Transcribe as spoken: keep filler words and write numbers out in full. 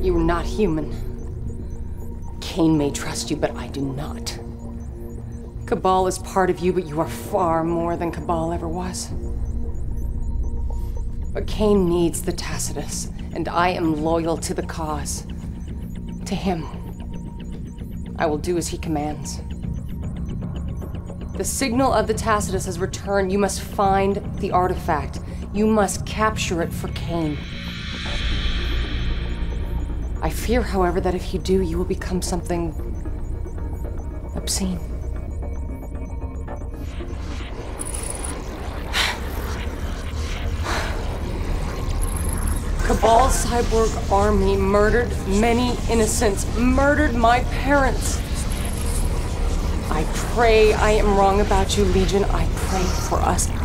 You are not human. Kane may trust you, but I do not. Cabal is part of you, but you are far more than Cabal ever was. But Kane needs the Tacitus, and I am loyal to the cause. To him. I will do as he commands. The signal of the Tacitus has returned. You must find the artifact. You must capture it for Kane. I fear, however, that if you do, you will become something obscene. Cabal's cyborg army murdered many innocents, murdered my parents. I pray I am wrong about you, Legion. I pray for us